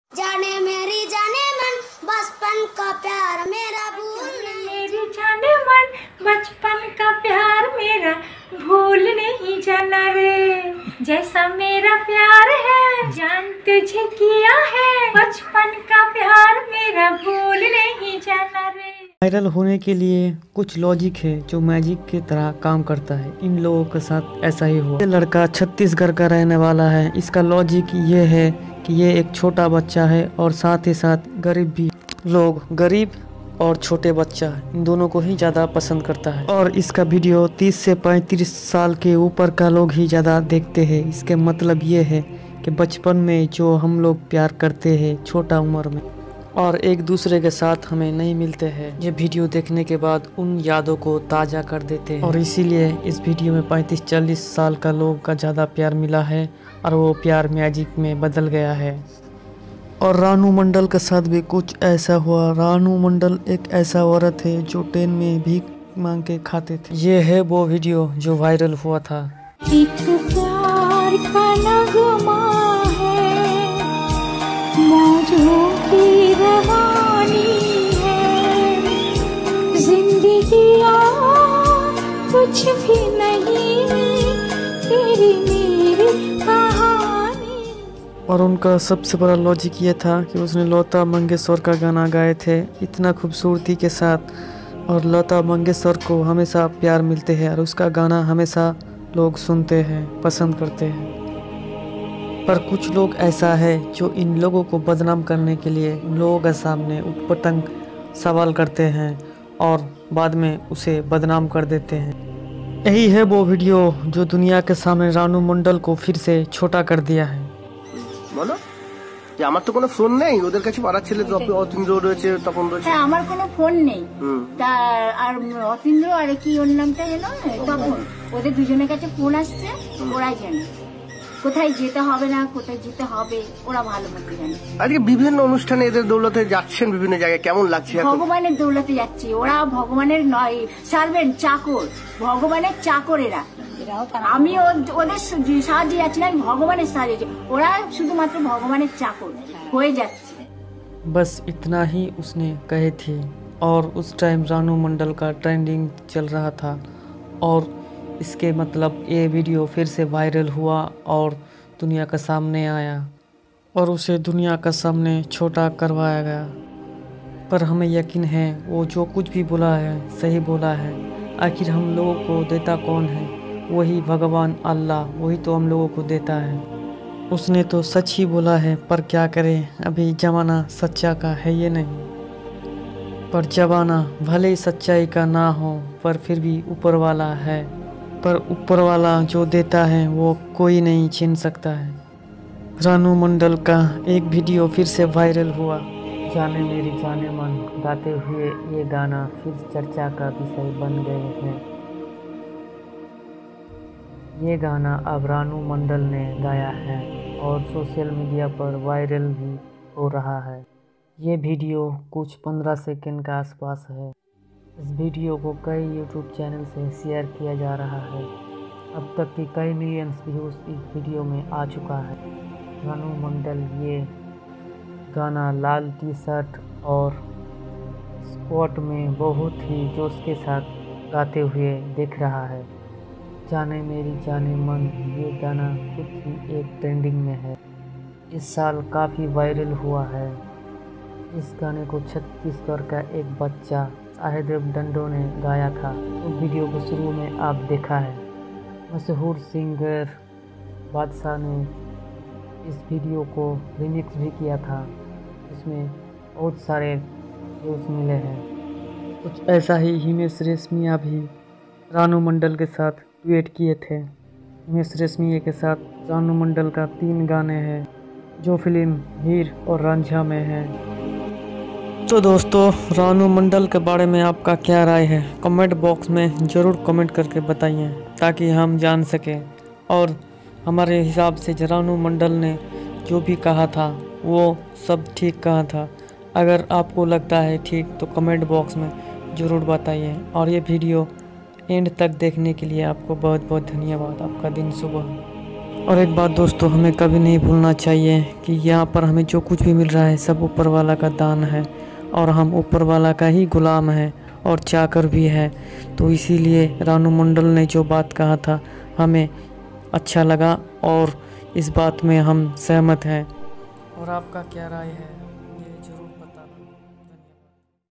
जाने मन बचपन का प्यार मेरा भूल मेरी जाने मन बचपन का प्यार मेरा भूल नहीं जाना रे। जैसा मेरा प्यार है जान तुझे किया है, बचपन का प्यार मेरा भूल नहीं जाना रे। वायरल होने के लिए कुछ लॉजिक है जो मैजिक की तरह काम करता है। इन लोगों के साथ ऐसा ही हुआ। ये लड़का छत्तीसगढ़ का रहने वाला है। इसका लॉजिक ये है कि ये एक छोटा बच्चा है और साथ ही साथ गरीब भी। लोग गरीब और छोटे बच्चा इन दोनों को ही ज़्यादा पसंद करता है और इसका वीडियो 30 से 35 साल के ऊपर का लोग ही ज़्यादा देखते हैं। इसके मतलब ये है कि बचपन में जो हम लोग प्यार करते हैं छोटा उम्र में और एक दूसरे के साथ हमें नहीं मिलते हैं, ये वीडियो देखने के बाद उन यादों को ताज़ा कर देते हैं और इसीलिए इस वीडियो में 35-40 साल का लोग का ज़्यादा प्यार मिला है और वो प्यार मैजिक में बदल गया है। और रानू मंडल के साथ भी कुछ ऐसा हुआ। रानू मंडल एक ऐसा औरत है जो ट्रेन में भीख मांग के खाते थे। ये है वो वीडियो जो वायरल हुआ था। एक प्यार का नगमा है, मौजों की रवानी है, जिंदगी और कुछ भी नहीं, तेरी मेरी कहानी। और उनका सबसे बड़ा लॉजिक ये था कि उसने लता मंगेशकर का गाना गाए थे इतना खूबसूरती के साथ और लता मंगेशकर को हमेशा प्यार मिलते हैं और उसका गाना हमेशा लोग सुनते हैं, पसंद करते हैं। पर कुछ लोग ऐसा है जो इन लोगों को बदनाम करने के लिए लोगों के सामने उटपटांग सवाल करते हैं और बाद में उसे बदनाम कर देते हैं। यही है वो वीडियो जो दुनिया के सामने रानू मंडल को फिर से छोटा कर दिया है। বলো যে আমার তো কোনো ফোন নেই, ওদের কাছে পাড়ার ছেলে অতীন্দ্র রয়েছে, তপন রয়েছে। হ্যাঁ, আমার কোনো ফোন নেই। তা আর অতীন্দ্র আর কি ওর নামটা জানো, তপন, ওদের দুজনের কাছে ফোন আসছে, ওরাই জানে কোথায় যেতে হবে না কোথায় যেতে হবে, ওরা ভালো মতো জানে। আজকে বিভিন্ন অনুষ্ঠানে এদের দৌলতে যাচ্ছেন বিভিন্ন জায়গায়, কেমন লাগছে? ভগবানের দৌলতে যাচ্ছে ওরা, ভগবানের নয় সার্ভেন্ট, চাকর, ভগবানের চাকর এরা। আমি ওদের সাহায্যে যাচ্ছি না, আমি ভগবানের সাহায্যে, ওরা শুধুমাত্র ভগবানের চাকর হয়ে যাচ্ছে। बस इतना ही उसने कहे थे और उस टाइम रानू मंडल का ट्रेंडिंग चल रहा था और इसके मतलब ये वीडियो फिर से वायरल हुआ और दुनिया के सामने आया और उसे दुनिया के सामने छोटा करवाया गया। पर हमें यकीन है वो जो कुछ भी बोला है सही बोला है। आखिर हम लोगों को देता कौन है? वही भगवान अल्लाह, वही तो हम लोगों को देता है। उसने तो सच ही बोला है, पर क्या करें, अभी ज़माना सच्चा का है ये नहीं। पर ज़माना भले ही सच्चाई का ना हो पर फिर भी ऊपर वाला है, पर ऊपर वाला जो देता है वो कोई नहीं छीन सकता है। रानू मंडल का एक वीडियो फिर से वायरल हुआ। जाने मेरी जाने मन गाते हुए ये गाना फिर चर्चा का विषय बन गए हैं। ये गाना अब रानू मंडल ने गाया है और सोशल मीडिया पर वायरल भी हो रहा है। ये वीडियो कुछ 15 सेकंड के आसपास है। इस वीडियो को कई यूट्यूब चैनल से शेयर किया जा रहा है। अब तक की कई मिलियंस व्यूज़ इस वीडियो में आ चुका है। रानू मंडल ये गाना लाल टी शर्ट और स्कर्ट में बहुत ही जोश के साथ गाते हुए दिख रहा है। जाने मेरी जाने मन ये गाना खुद ही एक ट्रेंडिंग में है। इस साल काफ़ी वायरल हुआ है। इस गाने को छत्तीसगढ़ का एक बच्चा साहेदेव डंडो ने गाया था। तो वीडियो को शुरू में आप देखा है। मशहूर सिंगर बादशाह ने इस वीडियो को रिमिक्स भी किया था। इसमें बहुत सारे व्यूज़ मिले हैं। कुछ ऐसा ही हिमेश रेशमिया भी रानू मंडल के साथ डुएट किए थे। हिमेश रेशमिया के साथ रानू मंडल का 3 गाने हैं जो फिल्म हीर और रांझा में है। तो दोस्तों, रानू मंडल के बारे में आपका क्या राय है? कमेंट बॉक्स में ज़रूर कमेंट करके बताइए ताकि हम जान सकें और हमारे हिसाब से रानू मंडल ने जो भी कहा था वो सब ठीक कहा था। अगर आपको लगता है ठीक तो कमेंट बॉक्स में ज़रूर बताइए। और ये वीडियो एंड तक देखने के लिए आपको बहुत बहुत धन्यवाद। आपका दिन शुभ हो। और एक बात दोस्तों, हमें कभी नहीं भूलना चाहिए कि यहाँ पर हमें जो कुछ भी मिल रहा है सब ऊपर वाला का दान है और हम ऊपर वाला का ही गुलाम हैं और चाकर भी है। तो इसीलिए रानू मंडल ने जो बात कहा था हमें अच्छा लगा और इस बात में हम सहमत हैं। और आपका क्या राय है?